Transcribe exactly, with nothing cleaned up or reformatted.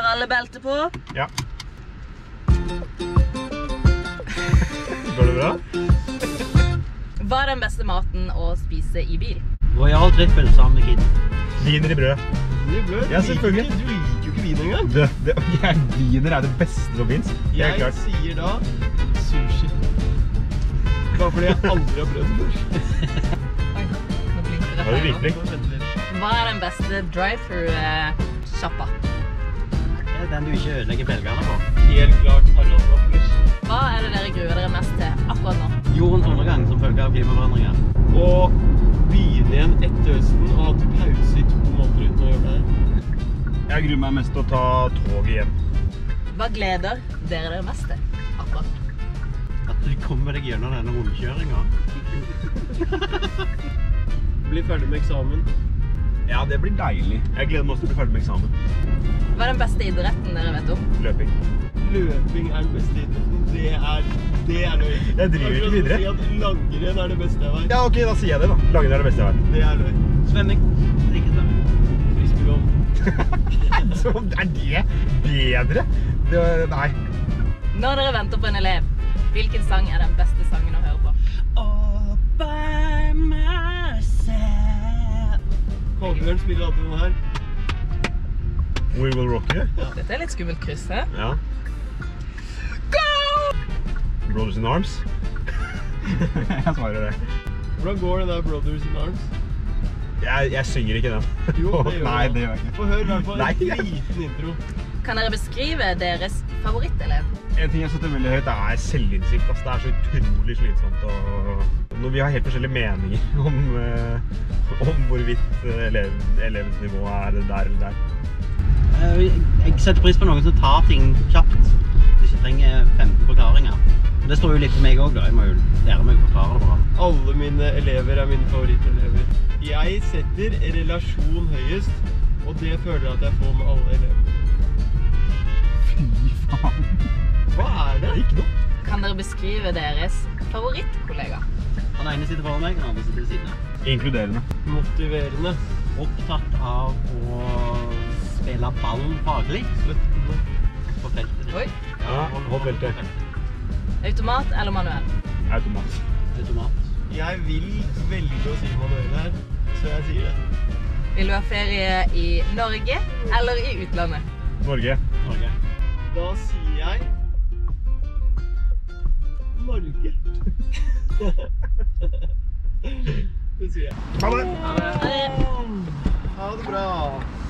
alle belter på? Ja. Går det bra? Hva er den beste maten å spise i bil? Royal trippel sammen med kid. Viner i brød. Viner i brød? Ja, selvfølgelig. Du liker jo ikke vin engang. Det, det, ja, viner er det beste som finnes. Jeg klart. sier da sushi. Bare fordi jeg aldri har prøvd før. Oi, nå blinker det Har du feil virkelig? nå. Hva er den beste drive-thru-shoppa? Det er den du ikke ødelegger belgerne på. Helt klart Harald Wafflers. Hva er det dere gruer dere mest til akkurat nå? Jordens undergang som følge av klimaforandringer. Og begynne igjen etter høsten og ha til pause i to måneder uten å gjøre det her. Jeg gruer meg mest til å ta toget hjem. Hva gleder dere dere mest til akkurat nå? At du kommer deg gjennom denne rundkjøringen. Bli ferdig med eksamen. Ja, det blir deilig. Jeg gleder meg også til å bli ferdig med eksamen. Hva er den beste idretten dere vet om? Løping. Løping er den beste idretten. Det er, det er løgn. Jeg driver ikke videre. Jeg vil si at langrenn er det beste jeg vet. Ja, ok, da sier jeg det da. Langrenn er det beste jeg vet. Det er løgn. Svømming. Ikke svømming. Frisbeegolf. Så er det bedre? Det, nei. Når dere venter på en elev, hvilken sang er den beste sangen å høre på? All by myself. Kolbjørn spiller alltid noe her. We will rock you. Dette er litt skummelt kryss, hæ? Ja. Go! Brothers in Arms. Jeg svarer det. Hvordan går det der Brothers in Arms? Jeg, jeg synger ikke den. Jo, det gjør Nei, du. det gjør jeg ikke. Få høre i hvert fall Nei. en liten intro. Kan dere beskrive deres favorittelev? En ting jeg setter veldig høyt er selvinnsikt. Altså, det er så utrolig slitsomt. Og når vi har helt forskjellige meninger om, uh, om hvorvidt elev, elevens nivå er der eller der. Jeg setter pris på noen som tar ting kjapt. De ikke trenger femten forklaringer. Det står jo litt for meg også da. Jeg må jo lære meg å forklare det bra. Alle mine elever er mine favorittelever. Jeg setter relasjon høyest, og det føler jeg at jeg får med alle elever. Fy faen. Hva er det? Ikke noe. Kan dere beskrive deres favorittkollega? Den ene sitter foran meg, den andre sitter ved siden av. Inkluderende. Motiverende. Opptatt av å spille ballen faglig Støttende. på feltet. Oi. Ja, hold feltet. Automat eller manuell? Automat. Automat. Jeg vil velge å si manuell her, så jeg sier det. Vil du ha ferie i Norge eller i utlandet? Norge. Norge. Da sier jeg Norge. Det sier jeg. Ha det! Ha det. Ha det bra.